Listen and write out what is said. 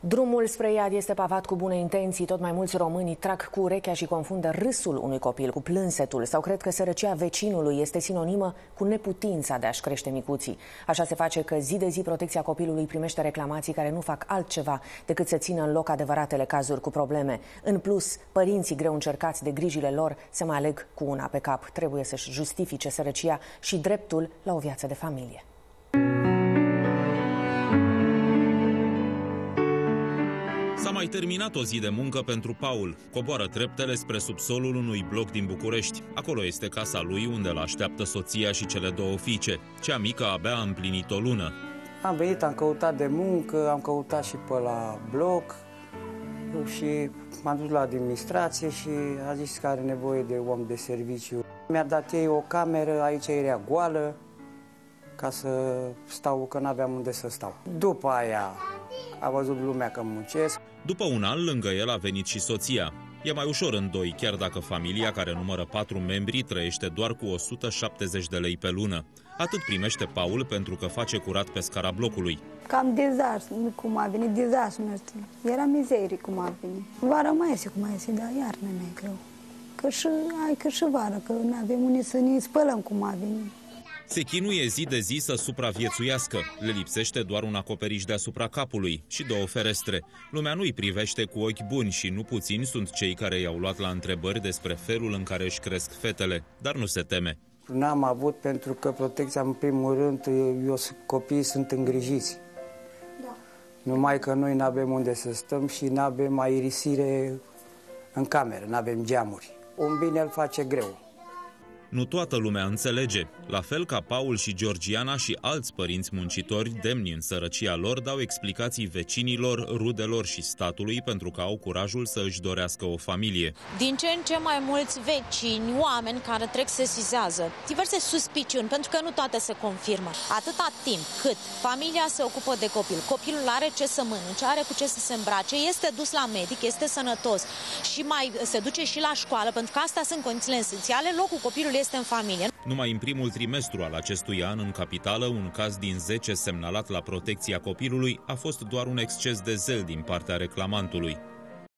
Drumul spre iad este pavat cu bune intenții. Tot mai mulți români trag cu urechea și confundă râsul unui copil cu plânsetul sau cred că sărăcia vecinului este sinonimă cu neputința de a-și crește micuții. Așa se face că zi de zi Protecția Copilului primește reclamații care nu fac altceva decât să țină în loc adevăratele cazuri cu probleme. În plus, părinții greu încercați de grijile lor se mai aleg cu una pe cap. Trebuie să-și justifice sărăcia și dreptul la o viață de familie. S-a mai terminat o zi de muncă pentru Paul. Coboară treptele spre subsolul unui bloc din București. Acolo este casa lui, unde îl așteaptă soția și cele două fiice. Cea mică abia a împlinit o lună. Am venit, am căutat de muncă, am căutat și pe la bloc și m-am dus la administrație și a zis că are nevoie de om de serviciu. Mi-a dat ei o cameră, aici era goală, ca să stau, că n-aveam unde să stau. După aia a văzut lumea că muncesc. După un an, lângă el a venit și soția. E mai ușor în doi, chiar dacă familia, care numără 4 membri, trăiește doar cu 170 de lei pe lună. Atât primește Paul pentru că face curat pe scara blocului. Cam dezastru, cum a venit dezastru, nu știu. Era mizerie cum a venit. Vara mai este cum este, dar iarna mai e greu. Că și vara, că nu avem unde să ne spălăm cum a venit. Se chinuie zi de zi să supraviețuiască. Le lipsește doar un acoperiș deasupra capului și 2 ferestre. Lumea nu-i privește cu ochi buni și nu puțini sunt cei care i-au luat la întrebări despre felul în care își cresc fetele, dar nu se teme. N-am avut pentru că protecția, în primul rând, copiii sunt îngrijiți. Da. Numai că noi n-avem unde să stăm și n-avem aerisire în cameră, n-avem geamuri. Un bine îl face greu. Nu toată lumea înțelege. La fel ca Paul și Georgiana și alți părinți muncitori demni în sărăcia lor dau explicații vecinilor, rudelor și statului pentru că au curajul să își dorească o familie. Din ce în ce mai mulți vecini, oameni care trec sesizează diverse suspiciuni, pentru că nu toate se confirmă. Atâta timp cât familia se ocupă de copil, copilul are ce să mănânce, are cu ce să se îmbrace, este dus la medic, este sănătos și mai se duce și la școală, pentru că astea sunt condițiile esențiale, locul copilului este în familie. Numai în primul trimestru al acestui an, în capitală, un caz din 10 semnalat la Protecția Copilului a fost doar un exces de zel din partea reclamantului.